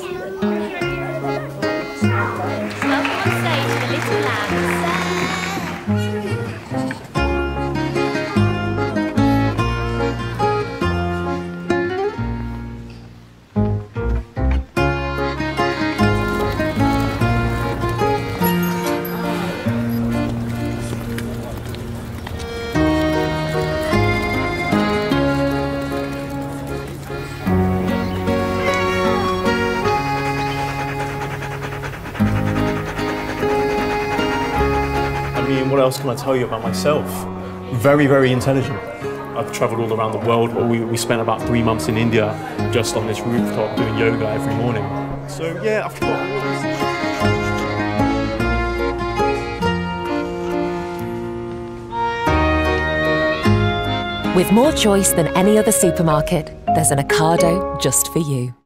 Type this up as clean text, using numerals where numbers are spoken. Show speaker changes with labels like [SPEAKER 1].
[SPEAKER 1] on stage, the little lambs.
[SPEAKER 2] What else can I tell you about myself? Very, very intelligent. I've travelled all around the world. We spent about 3 months in India just on this rooftop doing yoga every morning. So yeah, I've got all this.
[SPEAKER 3] With more choice than any other supermarket, there's an Ocado just for you.